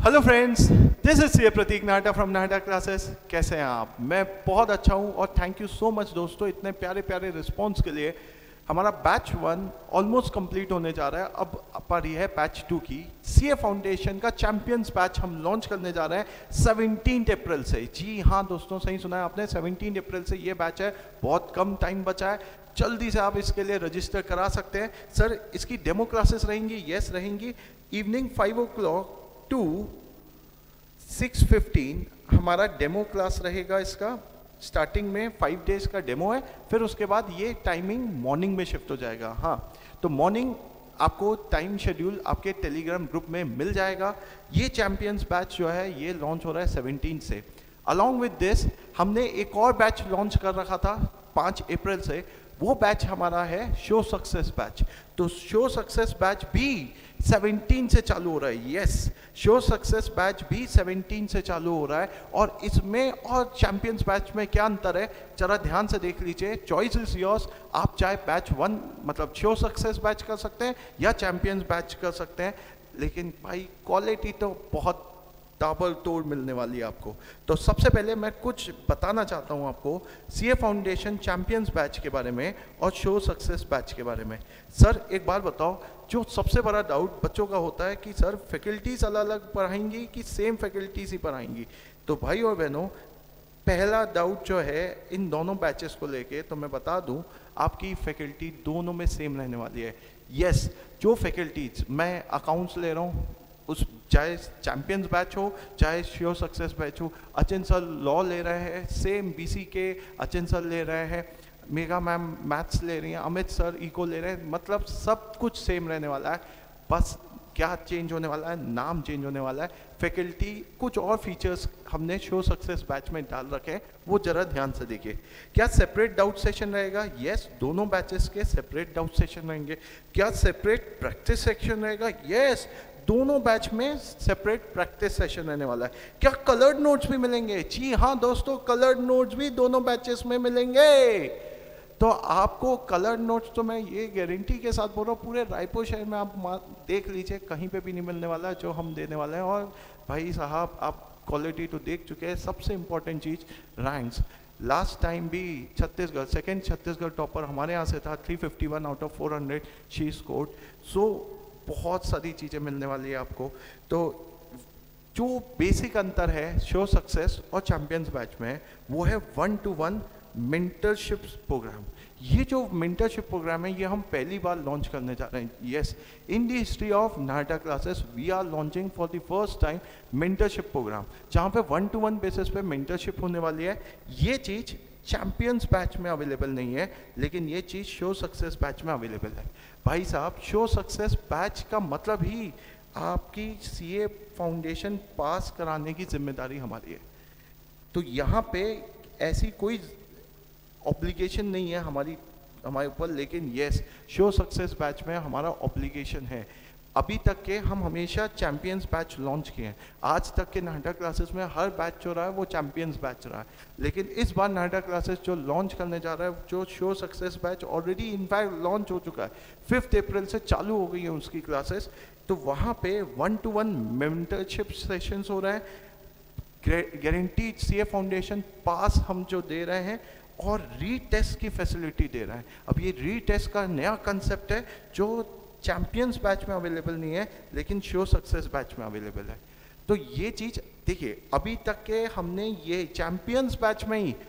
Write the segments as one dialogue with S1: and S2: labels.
S1: Hello friends, this is C Prateek Nata from Nata classes. कैसे हैं आप? मैं बहुत अच्छा हूं और थैंक यू सो मच दोस्तों इतने प्यारे प्यारे रिस्पॉन्स के लिए। हमारा बैच 1 ऑलमोस्ट कंप्लीट होने जा रहा है। अब पारी है बैच 2 की। सीए फाउंडेशन का चैंपियंस बैच हम लॉन्च करने जा रहे हैं 17 अप्रैल से। जी हाँ दोस्तों, सही सुना है आपने, 17 अप्रैल से ये बैच है। बहुत कम टाइम बचा है, जल्दी से आप इसके लिए रजिस्टर करा सकते हैं। सर, इसकी डेमो क्लासेस रहेंगी? यस रहेंगी। इवनिंग 5 o'clock टू 6:15 हमारा डेमो क्लास रहेगा। इसका स्टार्टिंग में 5 डेज का डेमो है, फिर उसके बाद ये टाइमिंग मॉर्निंग में शिफ्ट हो जाएगा। हाँ, तो मॉर्निंग आपको टाइम शेड्यूल आपके टेलीग्राम ग्रुप में मिल जाएगा। ये चैंपियंस बैच जो है ये लॉन्च हो रहा है 17 से। अलॉन्ग विद दिस हमने एक और बैच लॉन्च कर रखा था 5 अप्रैल से। वो बैच हमारा है शो सक्सेस बैच। तो शो सक्सेस बैच भी 17 से चालू हो रहा है। यस, शो सक्सेस बैच भी 17 से चालू हो रहा है। और इसमें और चैंपियंस बैच में क्या अंतर है जरा ध्यान से देख लीजिए। Choice is yours. आप चाहे बैच 1 मतलब शो सक्सेस बैच कर सकते हैं या चैंपियंस बैच कर सकते हैं, लेकिन भाई क्वालिटी तो बहुत ताबड़तोड़ मिलने वाली है आपको। तो सबसे पहले मैं कुछ बताना चाहता हूं आपको सीए फाउंडेशन चैंपियंस बैच के बारे में और शो सक्सेस बैच के बारे में। सर एक बार बताओ, जो सबसे बड़ा डाउट बच्चों का होता है कि सर फैकल्टीज अलग अलग पढ़ाएंगी कि सेम फैकल्टीज ही पढ़ाएंगी। तो भाई और बहनों, पहला डाउट जो है इन दोनों बैचेस को लेके, तो मैं बता दूं आपकी फैकल्टी दोनों में सेम रहने वाली है। यस, जो फैकल्टीज मैं अकाउंट्स ले रहा हूँ, उस चाहे चैंपियंस बैच हो चाहे शो सक्सेस बैच हो, अचिन सर लॉ ले रहे हैं, सेम बीसी के अचिन सर ले रहे हैं, मेघा मैम मैथ्स ले रही हैं, अमित सर इको ले रहे हैं, मतलब सब कुछ सेम रहने वाला है। बस क्या चेंज होने वाला है? नाम चेंज होने वाला है। फैकल्टी कुछ और फीचर्स हमने शो सक्सेस बैच में डाल रखे हैं, वो जरा ध्यान से देखिए। क्या सेपरेट डाउट सेशन रहेगा? यस, दोनों बैचेस के सेपरेट डाउट सेशन रहेंगे। क्या सेपरेट प्रैक्टिस सेक्शन रहेगा? यस, दोनों बैच में सेपरेट प्रैक्टिस सेशन रहने वाला है। क्या कलर्ड नोट्स भी मिलेंगे? जी हाँ दोस्तों, कलर्ड नोट्स भी दोनों बैचेस में मिलेंगे। तो आपको कलर्ड नोट्स तो मैं ये गारंटी के साथ बोल रहा हूँ, पूरे रायपुर शहर में आप देख लीजिए, कहीं पे भी नहीं मिलने वाला है जो हम देने वाले हैं। और भाई साहब, आप क्वालिटी तो देख चुके हैं। सबसे इंपॉर्टेंट चीज़ रैंक्स। लास्ट टाइम भी छत्तीसगढ़ सेकेंड छत्तीसगढ़ टॉपर हमारे यहाँ से था, 351 out of 400 she scored. So बहुत सारी चीज़ें मिलने वाली है आपको। तो जो बेसिक अंतर है शो सक्सेस और चैंपियंस बैच में, वो है 1-to-1 मेंटरशिप प्रोग्राम। ये जो मेंटरशिप प्रोग्राम है ये हम पहली बार लॉन्च करने जा रहे हैं। Yes, in the history of Nata classes we are launching for the first time mentorship program, जहाँ पे 1-to-1 बेसिस पे मेंटरशिप होने वाली है। ये चीज़ चैंपियंस बैच में अवेलेबल नहीं है, लेकिन ये चीज़ शो सक्सेस बैच में अवेलेबल है। भाई साहब, शो सक्सेस बैच का मतलब ही आपकी सीए फाउंडेशन पास कराने की जिम्मेदारी हमारी है। तो यहाँ पे ऐसी कोई ऑब्लिगेशन नहीं है हमारे ऊपर, लेकिन यस, शो सक्सेस बैच में हमारा ऑब्लिगेशन है। अभी तक के हम हमेशा चैंपियंस बैच लॉन्च किए हैं। आज तक के नाटा क्लासेस में हर बैच जो रहा है वो चैंपियंस बैच रहा है, लेकिन इस बार नाटा क्लासेस जो लॉन्च करने जा रहा है, जो show success batch already in fact launch हो चुका है, 5 अप्रैल से चालू हो गई है उसकी क्लासेस। तो वहाँ पे 1-to-1 मेंटरशिप सेशंस हो रहे हैं। गारंटीड सीए फाउंडेशन पास हम जो दे रहे हैं और रीटेस्ट की फैसिलिटी दे रहे हैं। अब ये रीटेस्ट का नया कंसेप्ट है जो चैंपियंस बैच में अवेलेबल नहीं है, लेकिन शो सक्सेस बैच में अवेलेबल है। तो ये चीज़ देखिए, अभी तक के हमने ये चैंपियंस बैच में ही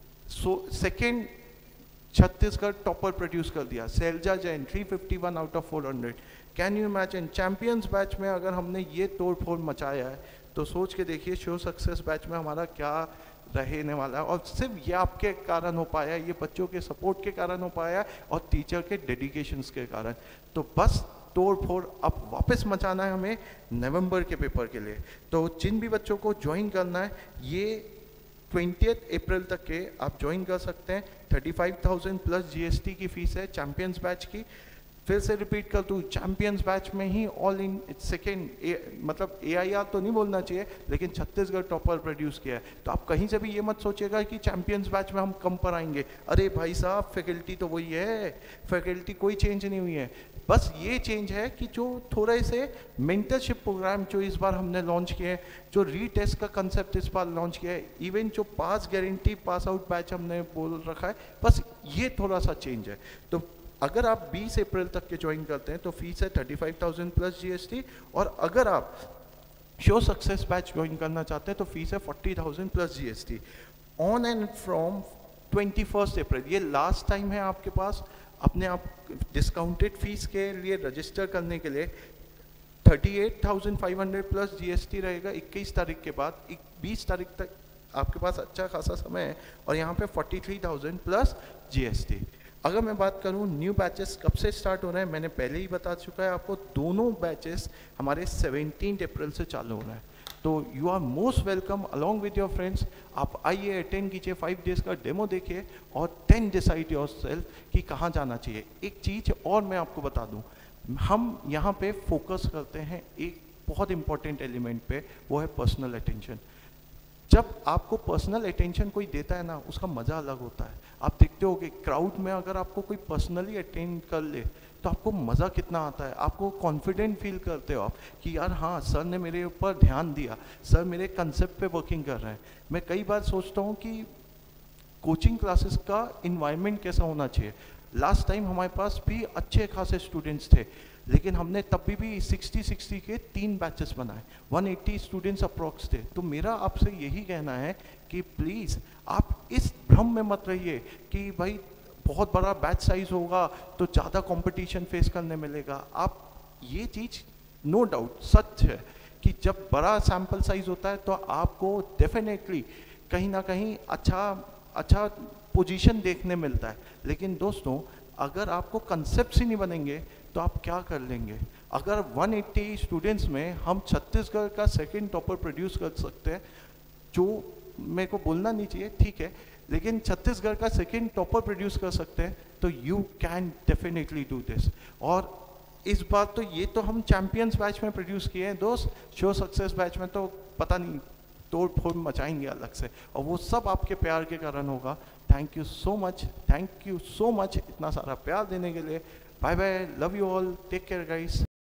S1: सेकेंड छत्तीसगढ़ टॉपर प्रोड्यूस कर दिया, Shailja Jain 351 out of 400। Can you imagine? Champions batch में अगर हमने ये तोड़ फोड़ मचाया है, तो सोच के देखिए शो सक्सेस बैच में हमारा क्या रहने वाला है। और सिर्फ ये आपके कारण हो पाया, ये बच्चों के सपोर्ट के कारण हो पाया और टीचर के डेडिकेशंस के कारण। तो बस तोड़ फोड़ अब वापस मचाना है हमें नवंबर के पेपर के लिए। तो जिन भी बच्चों को ज्वाइन करना है, ये 20 अप्रैल तक के आप ज्वाइन कर सकते हैं। 35,000 प्लस जीएसटी की फीस है चैंपियंस बैच की। फिर से रिपीट कर दूँ, चैंपियंस बैच में ही ऑल इन सेकेंड मतलब एआईआर तो नहीं बोलना चाहिए, लेकिन छत्तीसगढ़ टॉपर प्रोड्यूस किया है। तो आप कहीं से भी ये मत सोचिएगा कि चैंपियंस बैच में हम कम पर आएंगे। अरे भाई साहब, फैकल्टी तो वही है, फैकल्टी कोई चेंज नहीं हुई है। बस ये चेंज है कि जो थोड़े से मेंटरशिप प्रोग्राम जो इस बार हमने लॉन्च किए हैं, जो रीटेस्ट का कंसेप्ट इस बार लॉन्च किया है, इवन जो pass guarantee pass out batch हमने बोल रखा है, बस ये थोड़ा सा चेंज है। तो अगर आप 20 अप्रैल तक के ज्वाइन करते हैं तो फीस है 35,000 प्लस जीएसटी, और अगर आप शो सक्सेस बैच ज्वाइन करना चाहते हैं तो फीस है 40,000 plus GST on and from 21 April. ये लास्ट टाइम है आपके पास अपने आप डिस्काउंटेड फीस के लिए रजिस्टर करने के लिए। 38,500 प्लस जीएसटी रहेगा 21 तारीख के बाद। 20 तारीख तक आपके पास अच्छा खासा समय है, और यहाँ पे 43,000 प्लस जीएसटी। अगर मैं बात करूँ न्यू बैचेस कब से स्टार्ट हो रहे हैं, मैंने पहले ही बता चुका है आपको, दोनों बैचेस हमारे 17 अप्रैल से चालू हो रहे हैं। तो you are most welcome along with your friends. आप आइए, अटेंड कीजिए, 5 डेज़ का डेमो देखिए, और 10 डिसाइड योर सेल्फ कि कहाँ जाना चाहिए। एक चीज़ और मैं आपको बता दूँ, हम यहाँ पे फोकस करते हैं एक बहुत इंपॉर्टेंट एलिमेंट पे, वो है पर्सनल अटेंशन। जब आपको पर्सनल अटेंशन कोई देता है ना, उसका मज़ा अलग होता है। आप देखते हो कि क्राउड में अगर आपको कोई पर्सनली अटेंड कर ले तो आपको मज़ा कितना आता है, आपको कॉन्फिडेंट फील करते हो आप कि यार हाँ, सर ने मेरे ऊपर ध्यान दिया, सर मेरे कंसेप्ट पे वर्किंग कर रहे हैं। मैं कई बार सोचता हूँ कि कोचिंग क्लासेस का इन्वायरमेंट कैसा होना चाहिए। लास्ट टाइम हमारे पास भी अच्छे खासे स्टूडेंट्स थे, लेकिन हमने तब भी 60 के 3 बैचेस बनाए, 180 स्टूडेंट्स अप्रॉक्स थे। तो मेरा आपसे यही कहना है कि प्लीज़ आप इस भ्रम में मत रहिए कि भाई बहुत बड़ा बैच साइज होगा तो ज़्यादा कंपटीशन फेस करने मिलेगा। आप ये चीज़ नो डाउट सच है कि जब बड़ा सैम्पल साइज होता है तो आपको डेफिनेटली कहीं ना कहीं अच्छा पोजीशन देखने मिलता है। लेकिन दोस्तों, अगर आपको कंसेप्ट ही नहीं बनेंगे तो आप क्या कर लेंगे। अगर 180 स्टूडेंट्स में हम छत्तीसगढ़ का सेकंड टॉपर प्रोड्यूस कर सकते हैं, जो मेरे को बोलना नहीं चाहिए, ठीक है, लेकिन छत्तीसगढ़ का सेकंड टॉपर प्रोड्यूस कर सकते हैं, तो you can definitely do this. और इस बार तो ये तो हम चैंपियंस बैच में प्रोड्यूस किए हैं दोस्त, शो सक्सेस बैच में तो पता नहीं तोड़ फोड़ मचाएंगे अलग से, और वो सब आपके प्यार के कारण होगा। थैंक यू सो मच इतना सारा प्यार देने के लिए। Bye bye, love you all, take care guys.